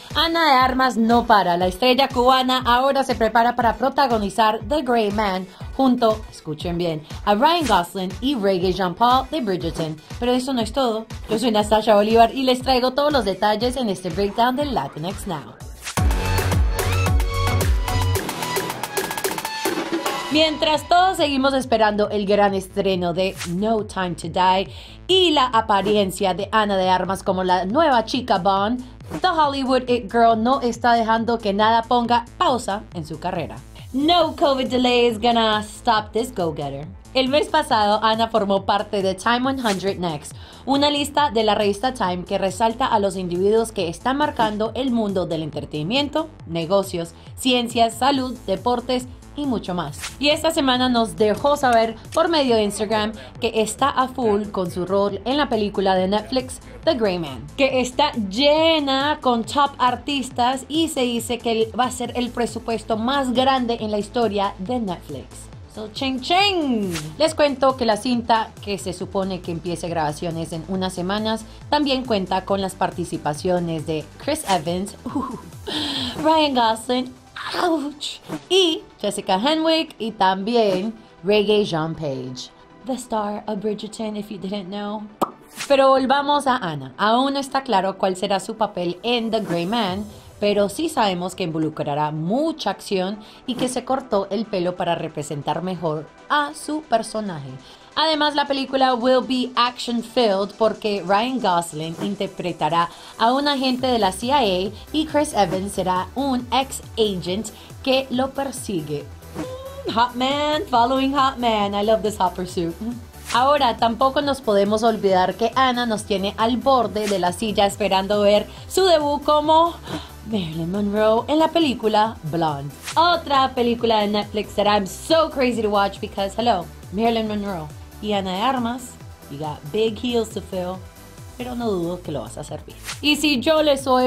Ana de Armas no para. La estrella cubana ahora se prepara para protagonizar The Gray Man junto, escuchen bien, a Ryan Gosling y Regé-Jean Paul de Bridgerton. Pero eso no es todo. Yo soy Nastasia Bolívar y les traigo todos los detalles en este breakdown de Latinx Now. Mientras todos seguimos esperando el gran estreno de No Time to Die y la apariencia de Ana de Armas como la nueva chica Bond, The Hollywood It Girl no está dejando que nada ponga pausa en su carrera. No COVID delay is gonna stop this go-getter. El mes pasado, Ana formó parte de Time 100 Next, una lista de la revista Time que resalta a los individuos que están marcando el mundo del entretenimiento, negocios, ciencias, salud, deportes y mucho más. Y esta semana nos dejó saber por medio de Instagram que está a full con su rol en la película de Netflix The Gray Man, que está llena con top artistas y se dice que va a ser el presupuesto más grande en la historia de Netflix. So, ching ching. Les cuento que la cinta, que se supone que empiece grabaciones en unas semanas, también cuenta con las participaciones de Chris Evans, Ryan Gosling, ouch, y Jessica Henwick y también Regé-Jean Page, the star of Bridgerton, if you didn't know. Pero volvamos a Ana. Aún no está claro cuál será su papel en The Gray Man, pero sí sabemos que involucrará mucha acción y que se cortó el pelo para representar mejor a su personaje. Además, la película will be action-filled porque Ryan Gosling interpretará a un agente de la CIA y Chris Evans será un ex-agent que lo persigue. Hot man, following hot man. I love this hot pursuit. Ahora, tampoco nos podemos olvidar que Ana nos tiene al borde de la silla esperando ver su debut como Marilyn Monroe en la película Blonde. Otra película de Netflix that I'm so crazy to watch because, hello, Marilyn Monroe y Ana de Armas, you got big heels to fill, pero no dudo que lo vas a hacer bien. Y si yo le soy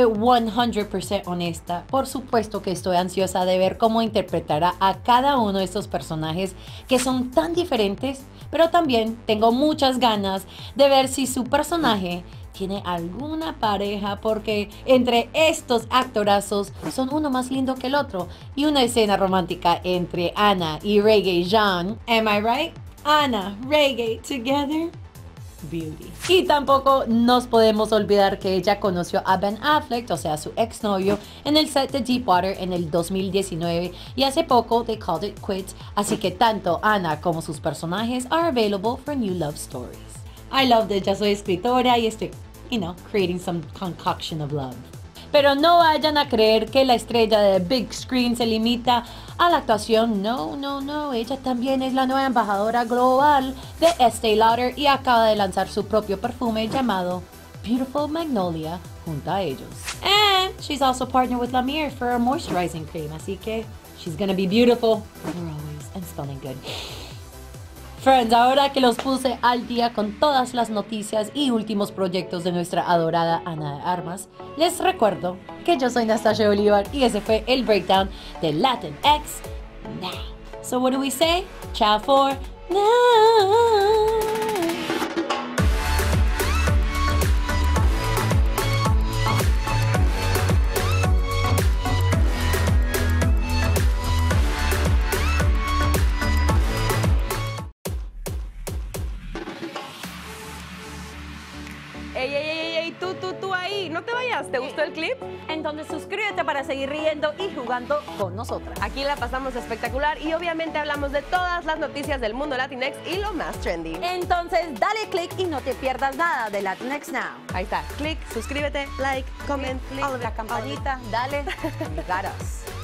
100% honesta, por supuesto que estoy ansiosa de ver cómo interpretará a cada uno de estos personajes que son tan diferentes, pero también tengo muchas ganas de ver si su personaje tiene alguna pareja, porque entre estos actorazos son uno más lindo que el otro, y una escena romántica entre Ana y Regé-Jean, am I right? Ana, Regé, together, beauty. Y tampoco nos podemos olvidar que ella conoció a Ben Affleck, o sea, su exnovio, en el set de Deepwater en el 2019 y hace poco they called it quits, así que tanto Ana como sus personajes are available for new love stories. I love that ya soy escritora y estoy, creating some concoction of love. Pero no vayan a creer que la estrella de Big Screen se limita a la actuación. No. Ella también es la nueva embajadora global de Estée Lauder y acaba de lanzar su propio perfume llamado Beautiful Magnolia junto a ellos. And she's also partnered with La Mer for a moisturizing cream. Así que she's gonna be beautiful for always and smelling good. Friends, ahora que los puse al día con todas las noticias y últimos proyectos de nuestra adorada Ana de Armas, les recuerdo que yo soy Nastasia Bolívar y ese fue el breakdown de Latinx Now. So what do we say? Ciao for now. Ey, tú ahí, no te vayas, ¿te gustó el clip? Entonces suscríbete para seguir riendo y jugando con nosotras. Aquí la pasamos espectacular y obviamente hablamos de todas las noticias del mundo Latinx y lo más trendy. Entonces dale click y no te pierdas nada de Latinx Now. Ahí está, click, suscríbete, like, comment, La campanita, dale, you got us.